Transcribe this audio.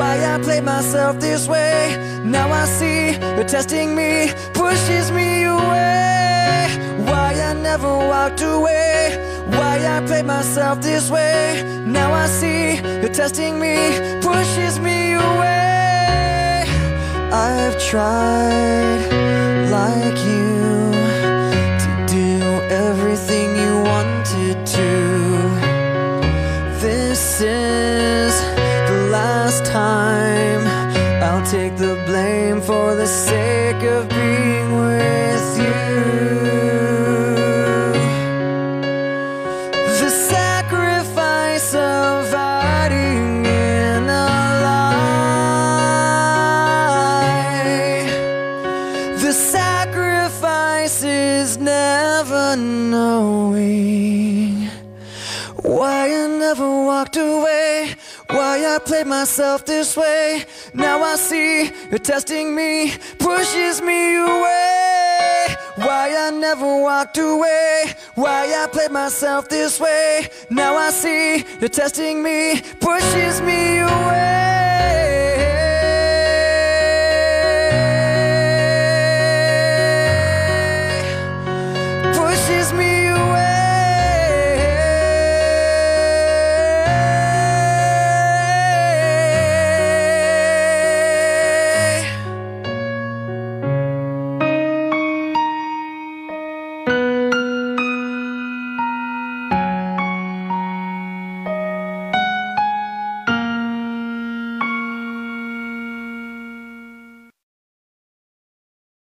why I played myself this way. Now I see you're testing me, pushes me away. Why I never walked away. Why I played myself this way. Now I see you're testing me, pushes me away. I've tried like you to do everything you wanted to. This is the last time I'll take the blame for the sake of being with you. The sacrifice of hiding in a lie. The sacrifice is never knowing why I never walked away. Why I played myself this way. Now I see you're testing me, pushes me away. Why I never walked away. Why I played myself this way. Now I see you're testing me, pushes me away.